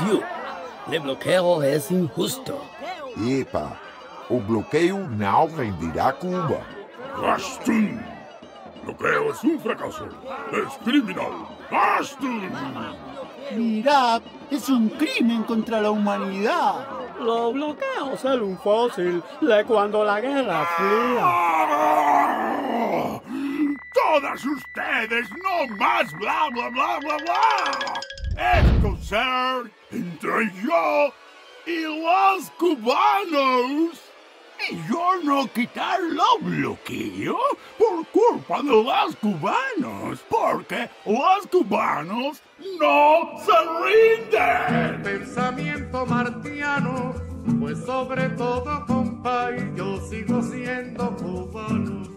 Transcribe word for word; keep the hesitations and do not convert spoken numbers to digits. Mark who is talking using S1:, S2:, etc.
S1: entendió. El bloqueo es injusto.
S2: Epa, o bloqueo no rendirá Cuba.
S3: ¡Gaston! Bloqueo es un fracaso. Es criminal. ¡Gaston!
S4: Mirad, es un crimen contra la humanidad.
S5: Los bloqueos son un fósil de cuando la Guerra Fría.
S3: ¡Ah! ¡Todas ustedes! ¡No más bla, bla, bla, bla, bla! Esto ser entre yo y los cubanos. Y yo no quitar los bloqueos por culpa de los cubanos, porque los cubanos no se rinden.
S6: Pensamiento martiano, pues sobre todo, compa, yo sigo siendo cubano.